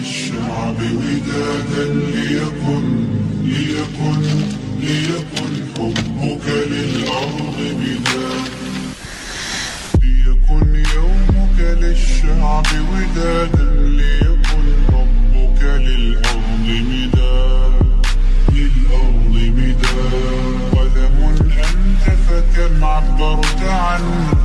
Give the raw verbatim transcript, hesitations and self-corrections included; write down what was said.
للشعب ودادا ليكن ليكن ليكن حبك للأرض مداد ليكن يومك للشعب ودادا ليكن حبك للأرض مداد للأرض مداد قلم أنت فكم عبرت عنه